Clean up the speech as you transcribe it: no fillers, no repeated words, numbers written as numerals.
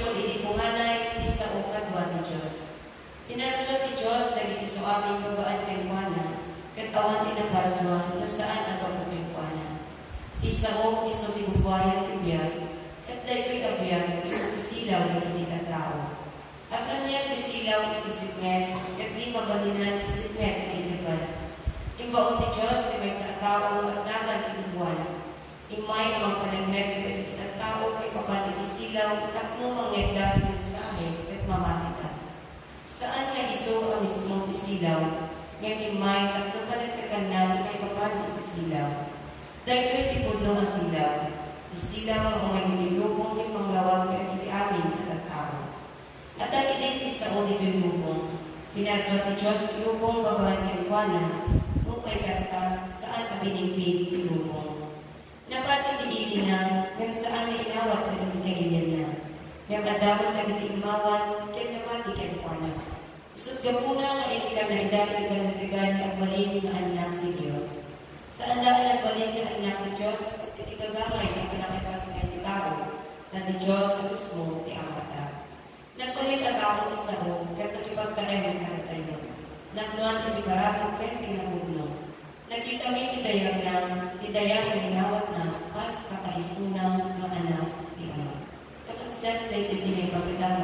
ko itipunganay, di sa ukadwa ni Diyos. Pinaslo ni Diyos, dagiti so aming babaan kay Juana, katawan inapaswa, na saan ang pagkakikuana. Di sa o, iso tibubuayan tibiyag, at dahil ko'y abiyag, iso isilaw ng hindi tao. At kanya isilaw iti signet, at di mabalinan iti signet iti dibat. Imbaon ni Diyos, di may sa tao, at nagan iti buwan. Imay ang panagnet iti tao, kay papan iti silaw, at mo mangegda iti mensahe, at mamatita. Saan nga iso ang mismong isilaw, ngayon imay, at napanagtagan namin kay papan iti silaw. Dahil ko'y tipudlo ang silaw, isilaw ang mga nilubong ng mga lawag ng iti amin at tao. At dahil iti sa ulit yung lubong, pinaswat ni Diyos ilubong babahan kay Juana, nung may kasta saan kami ningpig ilubong. Napati ni na, ng saan na inawat na iti kailyan na, ng adamot na iti imawan, kaya napati kay Juana. Isot gapuna nga inikan na idapit ang natigan at balin na anak ni Diyos. Saan daan ang balin na anak ni Diyos, at itigagangay ang pinakipas ng iti tao, na ni Diyos at ismo ti amata. Nagpalit ang ako ni Sao, kaya't nakipagkain ang karatayo. Nagnuan ang ibaratong kaya't pinabugno. Nagkita may tidayang na, tidayang na inawat na, kas kakaisunan ng anak ni Ama. Kapagset na ito pinipagkita